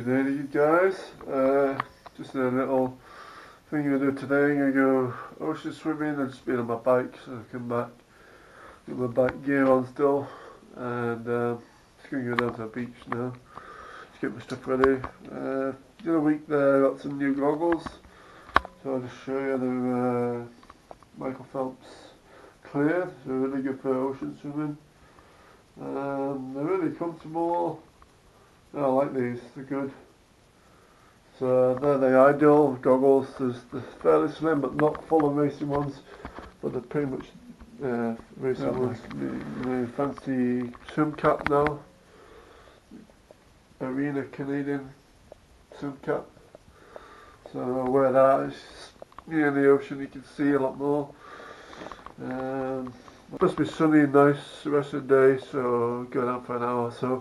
Good day to you guys. Just a little thing I'm going to do today. I'm going to go ocean swimming. I've just been on my bike, so I come back with my bike gear on still, and just going to go down to the beach now. Just get my stuff ready. The other week there I got some new goggles, so I'll just show you. They're Michael Phelps cleared. They're really good for ocean swimming. They're really comfortable. I like these, they're good. So they're the ideal goggles. They're fairly slim but not full of racing ones, but they're pretty much racing ones. My fancy swim cap now, Arena Canadian swim cap. So I wear that. It's near the ocean, you can see a lot more. It's supposed to be sunny and nice the rest of the day, so I'll go down for an hour or so.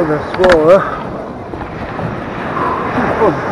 on the swallow. Fun.